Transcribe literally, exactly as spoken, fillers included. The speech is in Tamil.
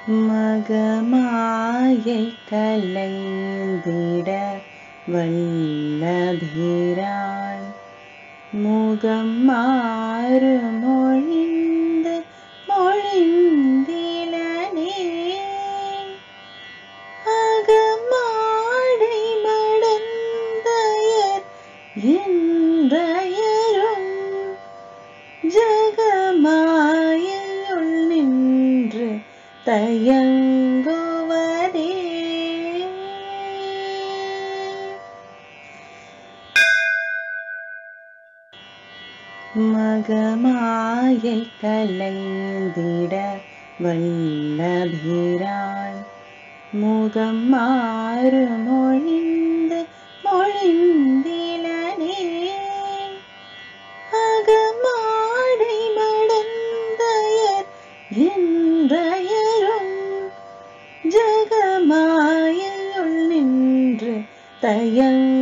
மகமாயை கலைந்திட வல்லபிரான் முகமாறு மொழிந்து மொழிந்திலனே அகமாடை மடந்தையர் endRayarum JegamAyaiyuL நின்று thayanguvadHe. மகமாயை கலைந்திட வல்லபிரான் முகமாறு மொழிந்து மொழிந்திலனே அகமாடை மடந்தையர் endRayarum JegamAyaiyuL நின்று thayanguvadHe.